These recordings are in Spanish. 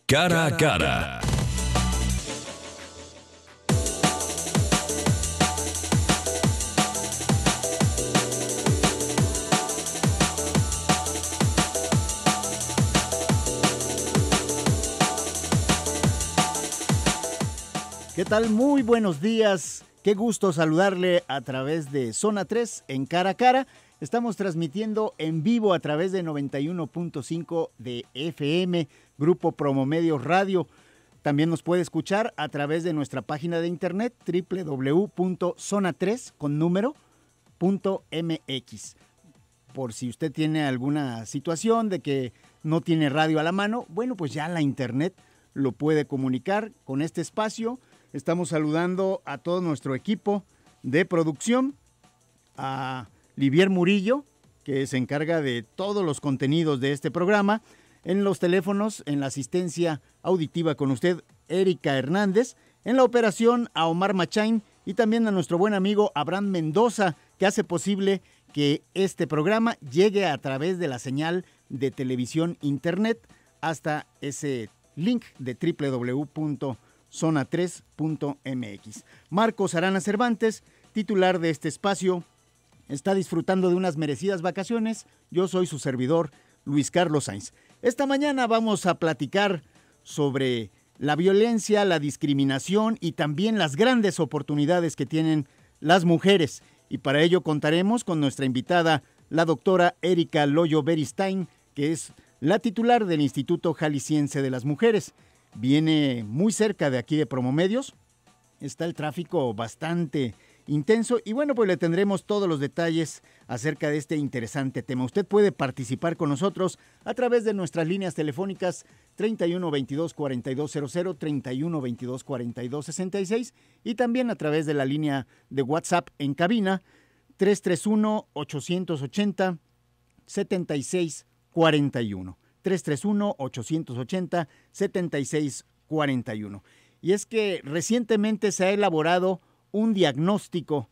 Cara a cara. ¿Qué tal? Muy buenos días. Qué gusto saludarle a través de Zona 3 en Cara a Cara. Estamos transmitiendo en vivo a través de 91.5 de FM, Grupo Promomedios Radio. También nos puede escuchar a través de nuestra página de internet www.zona3.mx. Por si usted tiene alguna situación de que no tiene radio a la mano, bueno, pues ya la internet lo puede comunicar con este espacio. Estamos saludando a todo nuestro equipo de producción, a Livier Murillo, que se encarga de todos los contenidos de este programa, en los teléfonos, en la asistencia auditiva con usted, Erika Hernández, en la operación a Omar Machain y también a nuestro buen amigo Abraham Mendoza, que hace posible que este programa llegue a través de la señal de televisión internet hasta ese link de www.zona3.mx. Marcos Arana Cervantes, titular de este espacio, está disfrutando de unas merecidas vacaciones. Yo soy su servidor, Luis Carlos Sainz. Esta mañana vamos a platicar sobre la violencia, la discriminación y también las grandes oportunidades que tienen las mujeres. Y para ello contaremos con nuestra invitada, la doctora Erika Loyo Beristain, que es la titular del Instituto Jalisciense de las Mujeres. Viene muy cerca de aquí de Promomedios. Está el tráfico bastante intenso y bueno, pues le tendremos todos los detalles acerca de este interesante tema. Usted puede participar con nosotros a través de nuestras líneas telefónicas 31 22 4200, 31 22 4266 y también a través de la línea de WhatsApp en cabina 331 880 7641. 331-880-7641. Y es que recientemente se ha elaborado un diagnóstico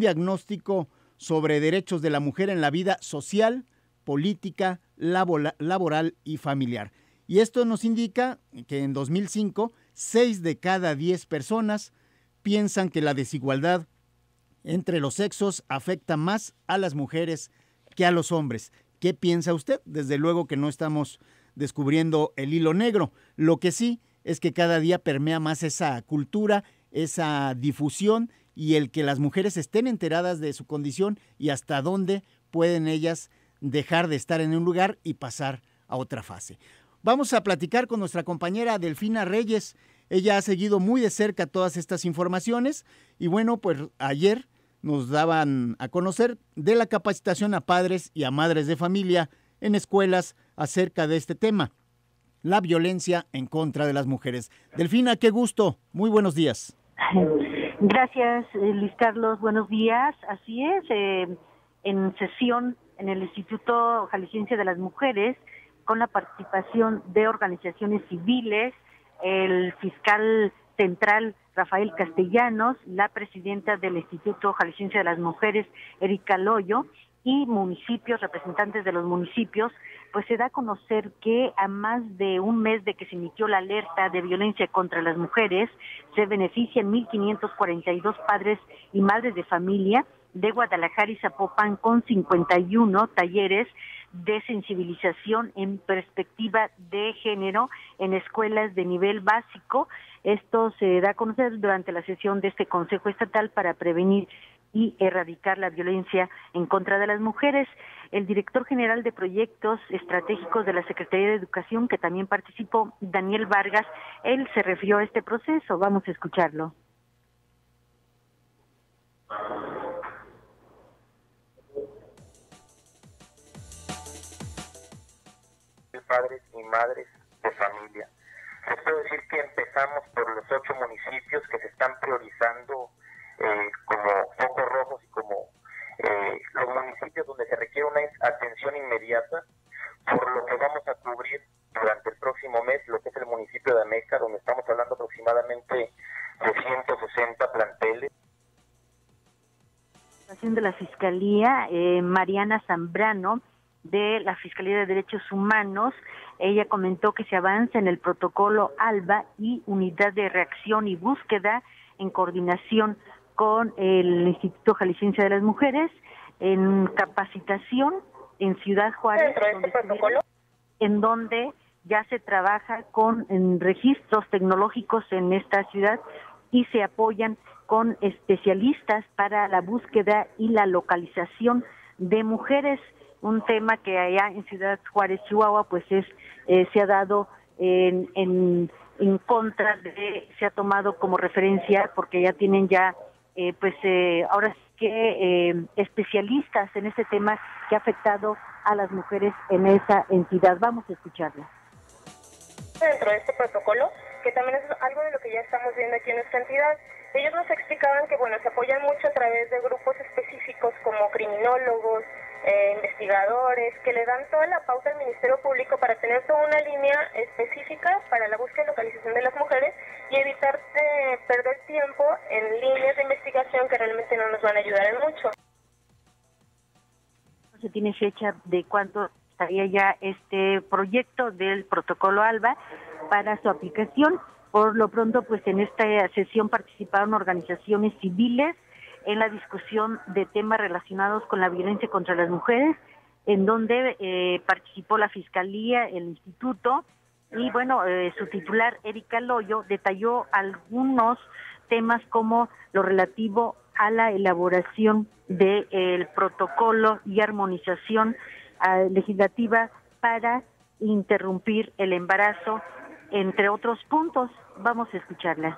sobre derechos de la mujer en la vida social, política, laboral y familiar. Y esto nos indica que en 2005, 6 de cada 10 personas piensan que la desigualdad entre los sexos afecta más a las mujeres que a los hombres. ¿Qué piensa usted? Desde luego que no estamos descubriendo el hilo negro. Lo que sí es que cada día permea más esa cultura, esa difusión y el que las mujeres estén enteradas de su condición y hasta dónde pueden ellas dejar de estar en un lugar y pasar a otra fase. Vamos a platicar con nuestra compañera Delfina Reyes. Ella ha seguido muy de cerca todas estas informaciones y bueno, pues ayer nos daban a conocer de la capacitación a padres y a madres de familia en escuelas acerca de este tema, la violencia en contra de las mujeres. Delfina, qué gusto, muy buenos días. Gracias, Luis Carlos, buenos días. Así es, en sesión en el Instituto Jalisciense de las Mujeres, con la participación de organizaciones civiles, el fiscal central Rafael Castellanos, la presidenta del Instituto Jalisciense de las Mujeres, Erika Loyo, y municipios, representantes de los municipios, pues se da a conocer que a más de un mes de que se emitió la alerta de violencia contra las mujeres, se benefician 1,542 padres y madres de familia de Guadalajara y Zapopan con 51 talleres de sensibilización en perspectiva de género en escuelas de nivel básico. Esto se da a conocer durante la sesión de este Consejo Estatal para prevenir y erradicar la violencia en contra de las mujeres. El director general de proyectos estratégicos de la Secretaría de Educación, que también participó, Daniel Vargas, él se refirió a este proceso. Vamos a escucharlo. Padres y madres de familia. Les puedo decir que empezamos por los 8 municipios que se están priorizando como focos rojos y como los municipios donde se requiere una atención inmediata, por lo que vamos a cubrir durante el próximo mes lo que es el municipio de Ameca, donde estamos hablando aproximadamente de 160 planteles. De la Fiscalía, Mariana Zambrano, de la Fiscalía de Derechos Humanos, Ella comentó que se avanza en el protocolo ALBA y Unidad de Reacción y Búsqueda en coordinación con el Instituto Jalisciense de las Mujeres en capacitación en Ciudad Juárez, en donde ya se trabaja con registros tecnológicos en esta ciudad y se apoyan con especialistas para la búsqueda y la localización de mujeres, un tema que allá en Ciudad Juárez, Chihuahua, pues se ha dado en contra de, se ha tomado como referencia porque ya tienen ya ahora sí que especialistas en ese tema que ha afectado a las mujeres en esa entidad. Vamos a escucharla. Dentro de este protocolo, que también es algo de lo que ya estamos viendo aquí en nuestra entidad, ellos nos explicaban que se apoyan mucho a través de grupos específicos como criminólogos, investigadores, que le dan toda la pauta al Ministerio Público para tener toda una línea específica para la búsqueda y localización de las mujeres y evitar perder tiempo en líneas de investigación que realmente no nos van a ayudar en mucho. No se tiene fecha de cuándo estaría ya este proyecto del protocolo ALBA para su aplicación. Por lo pronto, pues en esta sesión participaron organizaciones civiles en la discusión de temas relacionados con la violencia contra las mujeres, en donde participó la Fiscalía, el Instituto, y su titular, Erika Loyo, detalló algunos temas como lo relativo a la elaboración del protocolo y armonización legislativa para interrumpir el embarazo, entre otros puntos. Vamos a escucharla.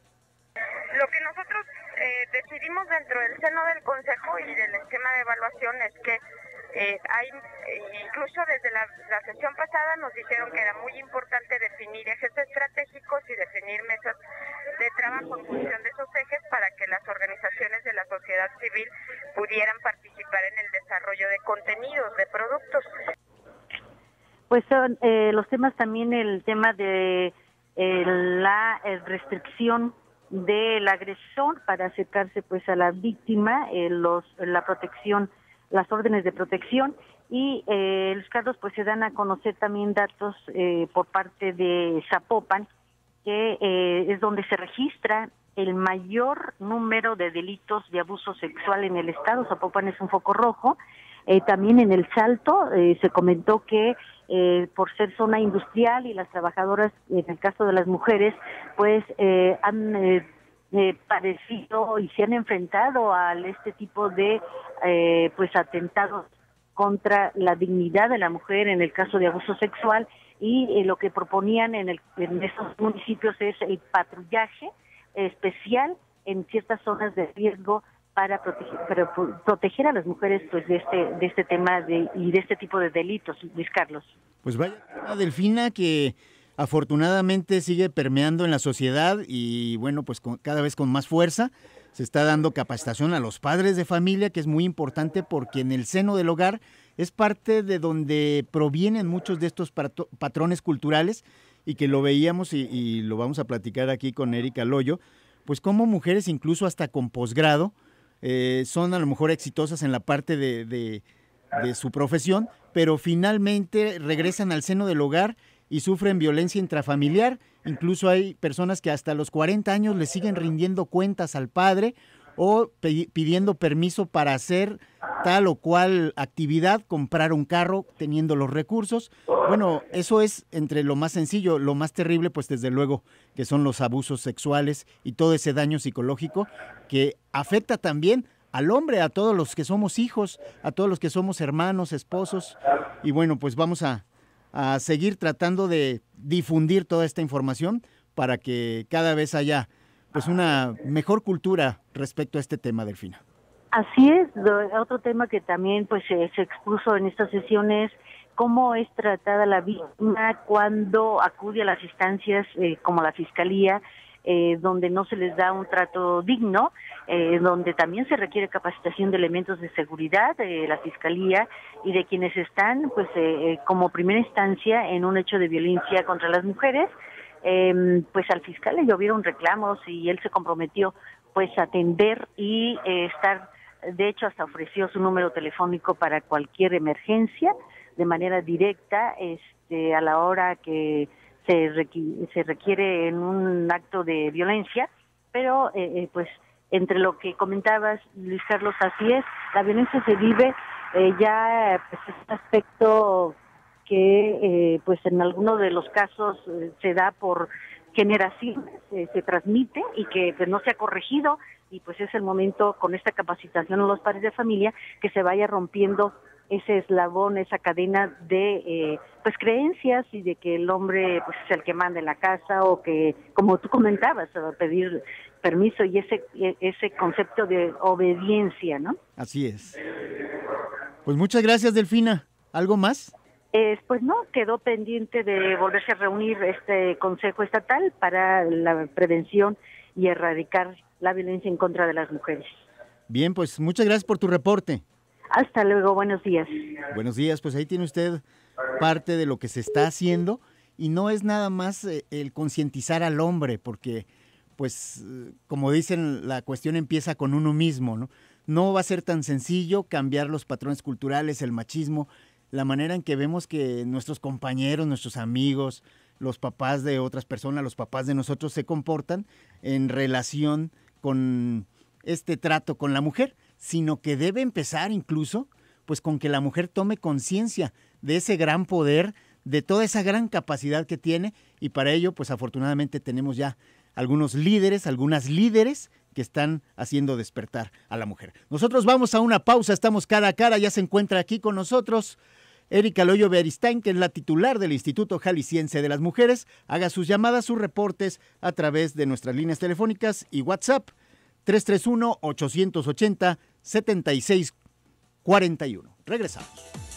Lo que nosotros decidimos dentro del seno del Consejo y del esquema de evaluación es que hay, incluso desde la sesión pasada nos dijeron que era muy importante definir ejes estratégicos y definir mesas de trabajo en función de esos ejes para que las organizaciones de la sociedad civil pudieran participar en el desarrollo de contenidos, de productos. Pues son los temas también, el tema de la restricción del agresor para acercarse pues a la víctima, la protección, las órdenes de protección y los casos pues se dan a conocer también datos por parte de Zapopan, que es donde se registra el mayor número de delitos de abuso sexual en el estado. Zapopan es un foco rojo. También en El Salto se comentó que por ser zona industrial y las trabajadoras, en el caso de las mujeres, pues han padecido y se han enfrentado a este tipo de atentados contra la dignidad de la mujer en el caso de abuso sexual, y lo que proponían en esos municipios es el patrullaje especial en ciertas zonas de riesgo para proteger a las mujeres pues de este tema y de este tipo de delitos. Luis Carlos. Pues vaya, Delfina, que afortunadamente sigue permeando en la sociedad y pues cada vez con más fuerza. Se está dando capacitación a los padres de familia, que es muy importante porque en el seno del hogar es parte de donde provienen muchos de estos patrones culturales, y que lo veíamos y lo vamos a platicar aquí con Erika Loyo, pues como mujeres incluso hasta con posgrado son a lo mejor exitosas en la parte de su profesión, pero finalmente regresan al seno del hogar y sufren violencia intrafamiliar. Incluso hay personas que hasta los 40 años le siguen rindiendo cuentas al padre o pidiendo permiso para hacer tal o cual actividad, comprar un carro teniendo los recursos. Bueno, eso es entre lo más sencillo. Lo más terrible, pues desde luego, que son los abusos sexuales y todo ese daño psicológico que afecta también al hombre, a todos los que somos hijos, a todos los que somos hermanos, esposos. Y bueno, pues vamos a seguir tratando de difundir toda esta información para que cada vez haya pues una mejor cultura respecto a este tema, Delfina. Así es. Otro tema que también pues se expuso en estas sesiones, cómo es tratada la víctima cuando acude a las instancias como la Fiscalía, donde no se les da un trato digno, donde también se requiere capacitación de elementos de seguridad de la Fiscalía y de quienes están pues como primera instancia en un hecho de violencia contra las mujeres. Pues al fiscal le llovieron reclamos y él se comprometió pues a atender y estar, de hecho hasta ofreció su número telefónico para cualquier emergencia, de manera directa a la hora que se requiere en un acto de violencia, pero pues entre lo que comentabas, Luis Carlos, así es, la violencia se vive ya pues es un aspecto que pues en algunos de los casos se da por generaciones, se transmite y que pues no se ha corregido, y pues es el momento con esta capacitación a los padres de familia que se vaya rompiendo ese eslabón, esa cadena de pues creencias y de que el hombre pues es el que manda en la casa, o que, como tú comentabas, pedir permiso y ese concepto de obediencia, ¿no? Así es. Pues muchas gracias, Delfina. ¿Algo más? Pues no, quedó pendiente de volverse a reunir este Consejo Estatal para la prevención y erradicar la violencia en contra de las mujeres. Bien, pues muchas gracias por tu reporte. Hasta luego, buenos días. Buenos días, pues ahí tiene usted parte de lo que se está haciendo, y no es nada más el concientizar al hombre, porque pues como dicen, la cuestión empieza con uno mismo, ¿no? No va a ser tan sencillo cambiar los patrones culturales, el machismo, la manera en que vemos que nuestros compañeros, nuestros amigos, los papás de otras personas, los papás de nosotros se comportan en relación con este trato con la mujer, sino que debe empezar incluso pues con que la mujer tome conciencia de ese gran poder, de toda esa gran capacidad que tiene, y para ello pues afortunadamente tenemos ya algunos líderes, algunas líderes que están haciendo despertar a la mujer. Nosotros vamos a una pausa, estamos cara a cara, ya se encuentra aquí con nosotros Erika Loyo Beristain, que es la titular del Instituto Jalisciense de las Mujeres. Haga sus llamadas, sus reportes a través de nuestras líneas telefónicas y WhatsApp 331-880-7641. Regresamos.